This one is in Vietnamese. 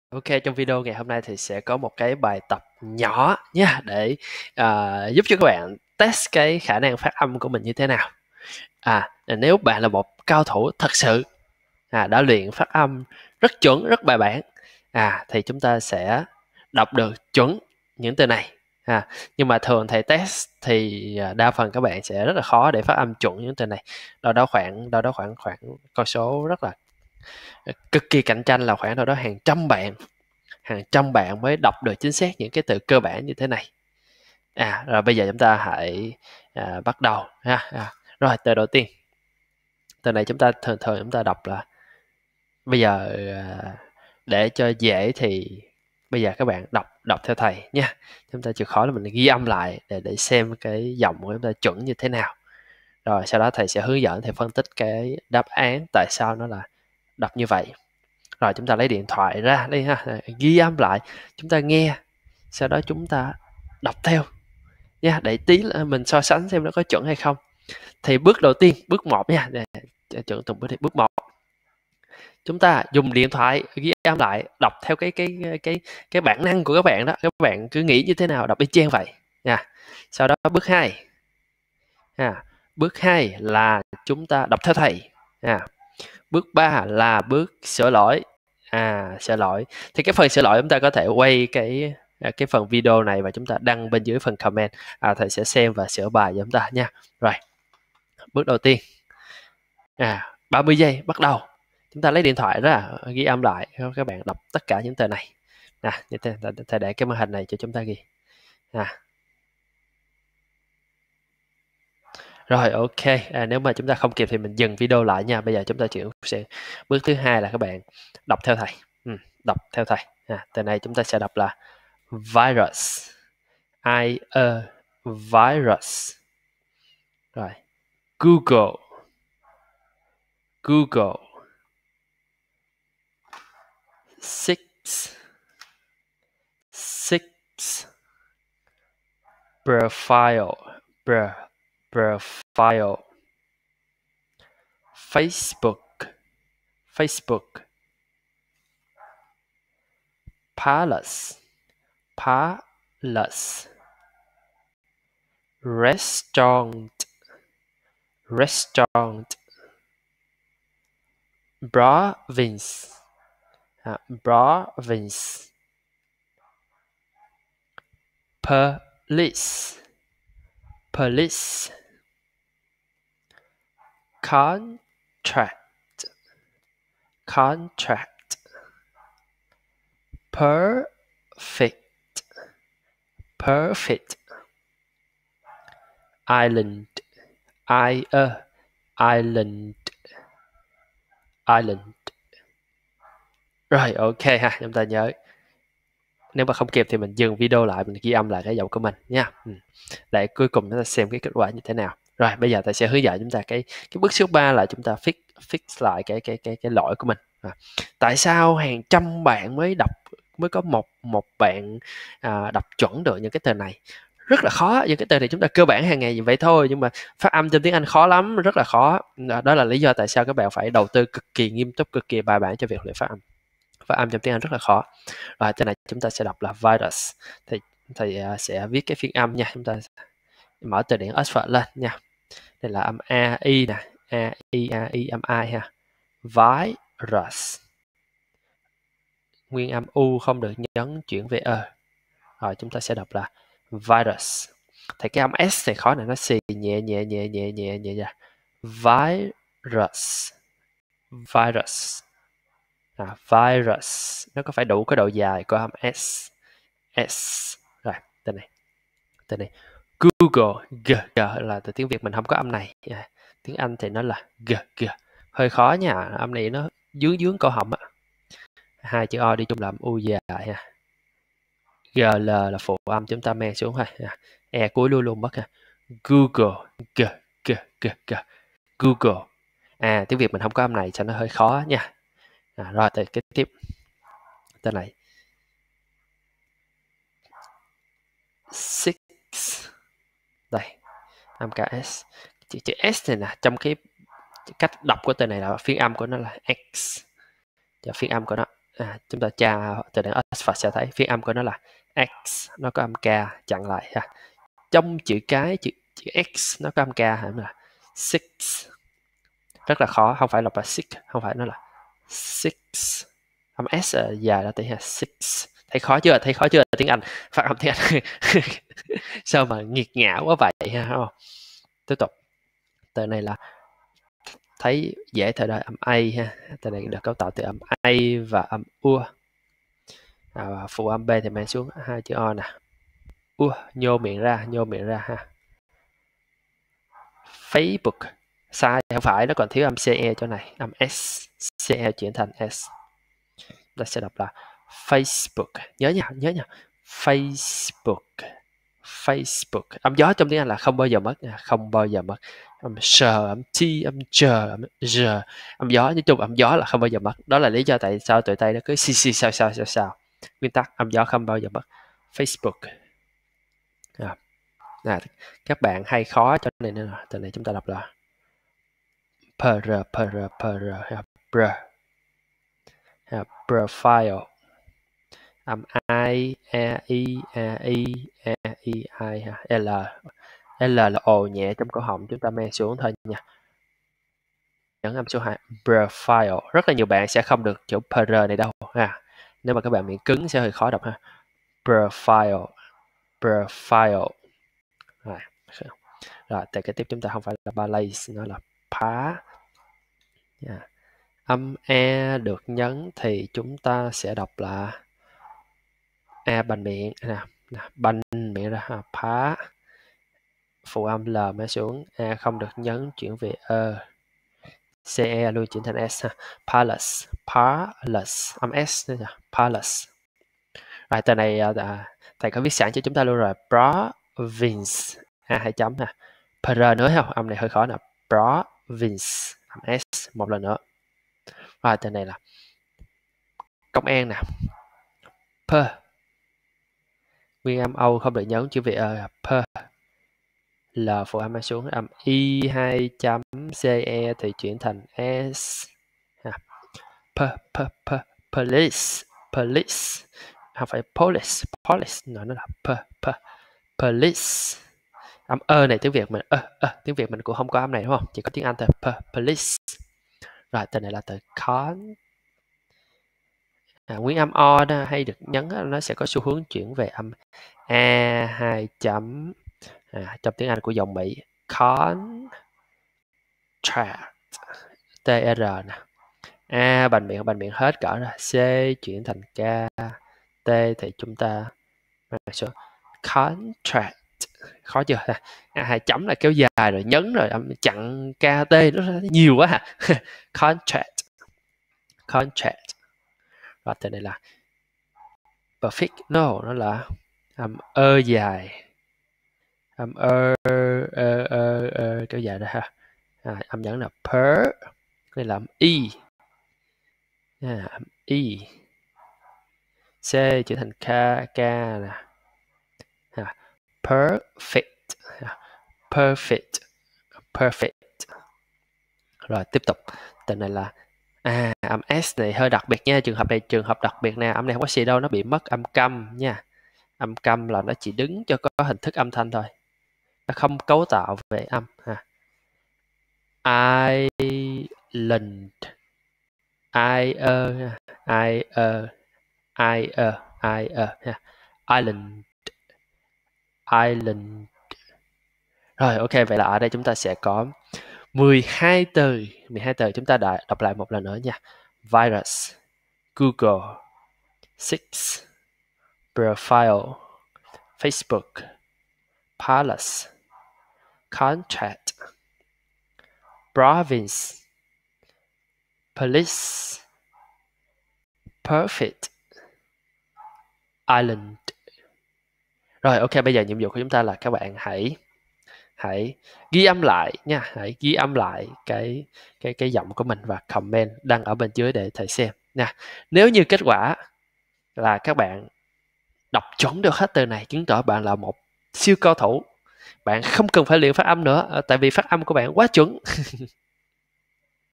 Ok, trong video ngày hôm nay thì sẽ có một cái bài tập nhỏ nha để giúp cho các bạn test cái khả năng phát âm của mình như thế nào. Nếu bạn là một cao thủ thật sự đã luyện phát âm rất chuẩn, rất bài bản thì chúng ta sẽ đọc được chuẩn những từ này. Nhưng mà thường thầy test thì đa phần các bạn sẽ rất là khó để phát âm chuẩn những từ này. Đâu đó khoảng con số rất là cực kỳ cạnh tranh, là khoảng đâu đó hàng trăm bạn mới đọc được chính xác những cái từ cơ bản như thế này. Rồi bây giờ chúng ta hãy bắt đầu ha. Rồi từ đầu tiên, từ này chúng ta thường chúng ta đọc là, bây giờ để cho dễ thì bây giờ các bạn đọc theo thầy nha. Chúng ta chịu khó là mình ghi âm lại để xem cái giọng của chúng ta chuẩn như thế nào. Rồi sau đó thầy sẽ hướng dẫn, thầy phân tích cái đáp án tại sao nó là đọc như vậy. Rồi chúng ta lấy điện thoại ra đi ha, ghi âm lại, chúng ta nghe, sau đó chúng ta đọc theo nha, để tí mình so sánh xem nó có chuẩn hay không. Thì bước đầu tiên, bước 1 nha, chuẩn tùng bước 1, chúng ta dùng điện thoại ghi âm lại, đọc theo cái bản năng của các bạn đó, các bạn cứ nghĩ như thế nào đọc y chang vậy nha. Sau đó bước 2 bước 2 là chúng ta đọc theo thầy. Bước 3 là bước sửa lỗi. Sửa lỗi thì cái phần sửa lỗi chúng ta có thể quay cái phần video này và chúng ta đăng bên dưới phần comment, thầy sẽ xem và sửa bài cho chúng ta nha. Rồi bước đầu tiên, 30 giây bắt đầu, chúng ta lấy điện thoại ra ghi âm lại, các bạn đọc tất cả những từ này. Như thế, thầy để cái màn hình này cho chúng ta ghi. Rồi ok, nếu mà chúng ta không kịp thì mình dừng video lại nha. Bây giờ chúng ta chuyển sang bước thứ 2 là các bạn đọc theo thầy. Đọc theo thầy. Từ này chúng ta sẽ đọc là virus. Virus. Rồi Google. Six. Profile. Facebook. Palace. Restaurant. Province. Police. Contract. Perfect. Island. Rồi ok ha, chúng ta nhớ, nếu mà không kịp thì mình dừng video lại, mình ghi âm lại cái giọng của mình nha, để cuối cùng chúng ta xem cái kết quả như thế nào. Rồi bây giờ thầy sẽ hướng dẫn chúng ta cái bước số 3 là chúng ta fix lại cái lỗi của mình. Tại sao hàng trăm bạn mới có một bạn đọc chuẩn được những cái từ này? Rất là khó, những cái từ này chúng ta cơ bản hàng ngày vậy thôi, nhưng mà phát âm trong tiếng Anh khó lắm, rất là khó. Đó là lý do tại sao các bạn phải đầu tư cực kỳ nghiêm túc, cực kỳ bài bản cho việc luyện phát âm. Phát âm trong tiếng Anh rất là khó. Và trên này chúng ta sẽ đọc là virus. Thì thầy sẽ viết cái phiên âm nha. Chúng ta mở từ điển Oxford lên nha. Đây là âm A, I nè. A, I, âm I ha. Virus. Nguyên âm U không được nhấn chuyển về E. Rồi chúng ta sẽ đọc là virus. Thì cái âm S thì khó này, nó xì nhẹ ra. Virus. Virus. Nó có phải đủ cái độ dài của âm S. Rồi tên này Google. G là từ tiếng Việt mình không có âm này. Tiếng Anh thì nó là G. Hơi khó nha, âm này nó dướng cổ họng á. Hai chữ O đi chung làm U dài ha. GL là phụ âm, chúng ta men xuống thôi. E cuối luôn mất ha. Google. G. Google. Tiếng Việt mình không có âm này cho nó hơi khó nha. Rồi tới cái tiếp tên này six. Đây âm KS, chữ S này nè, trong cái cách đọc của từ này là phiên âm của nó là X, và phiên âm của nó chúng ta tra từ điển Oxford sẽ thấy phiên âm của nó là X, nó có âm K chặn lại ha. Trong chữ X nó có âm K là six, rất là khó, không phải là six, không phải, nó là six, âm S dài là tiếng six. Thấy khó chưa tiếng Anh, phát âm tiếng Anh sao mà nghiệt ngã quá vậy ha, không? Tiếp tục, từ này là thấy dễ thời đại âm A ha, từ này được cấu tạo từ âm A và âm U. Phụ âm B thì mang xuống hai chữ O nè, nhô miệng ra ha. Facebook sai, không phải, nó còn thiếu âm CE chỗ này, âm S, CE chuyển thành S. Ta sẽ đọc là Facebook, nhớ nha, Facebook. Âm gió trong tiếng Anh là không bao giờ mất, âm S, âm T, âm J, âm R, âm gió, nói chung âm gió là không bao giờ mất. Đó là lý do tại sao tụi Tây nó cứ xì sao. Nguyên tắc âm gió không bao giờ mất. Facebook. Các bạn hay khó cho nên là từ này chúng ta đọc là profile, âm I, L là ồ nhẹ trong cổ họng, chúng ta mang xuống thôi nha. Nhấn âm số 2, profile. Rất là nhiều bạn sẽ không được chữ pr này đâu ha. Nếu mà các bạn miệng cứng sẽ hơi khó đọc ha. Profile. Rồi, tại cái tiếp chúng ta không phải là ballet, nó là phá. Âm E được nhấn thì chúng ta sẽ đọc là A bành miệng nè, bành miệng ra, phá. Phụ âm L mới xuống, A không được nhấn, chuyển về CE luôn chuyển thành S ha. Palace, âm S nữa nha, palace. Rồi từ này thầy có viết sẵn cho chúng ta luôn rồi, province, hai chấm nè, pr nữa không, âm này hơi khó nè, province, âm S một lần nữa. Rồi từ này là công an nè, p, nguyên âm Âu không được nhấn, chữ về p. L phụ âm xuống, âm I 2 chấm CE thì chuyển thành S. Police, không phải police, nó là police. Âm này tiếng Việt mình tiếng Việt mình cũng không có âm này đúng không? Chỉ có tiếng Anh thôi, police. Rồi từ này là từ con. Nguyên âm O đó hay được nhấn nó sẽ có xu hướng chuyển về âm A 2 chấm. Trong tiếng Anh của dòng Mỹ, contract, TR nè. A bành miệng hết cỡ ra, C chuyển thành K, T thì chúng ta mang xuống contract. Khó chưa? Hai chấm là kéo dài rồi, nhấn rồi, âm chặn KT nó nhiều quá hả? Contract. Và từ này là perfect, no, nó là âm dài, âm kéo dài ra ha. Âm nhấn là per, đây là âm Y, âm Y. C chuyển thành K nè. Perfect. Rồi tiếp tục, từ này là âm S này hơi đặc biệt nha, trường hợp đặc biệt nè, âm này không có gì đâu, nó bị mất âm câm nha. Âm câm là nó chỉ đứng cho có hình thức âm thanh thôi, nó không cấu tạo về âm ha. Island, Island. Rồi ok, vậy là ở đây chúng ta sẽ có 12 từ chúng ta đọc lại một lần nữa nha. Virus, Google, Six, Profile, Facebook, Palace, Contract, Province, Police, Perfect, Island. Rồi ok, bây giờ nhiệm vụ của chúng ta là các bạn hãy ghi âm lại nha, hãy ghi âm lại cái giọng của mình và comment đăng ở bên dưới để thầy xem nha. Nếu như kết quả là các bạn đọc chuẩn được hết từ này, chứng tỏ bạn là một siêu cao thủ, bạn không cần phải luyện phát âm nữa, tại vì phát âm của bạn quá chuẩn.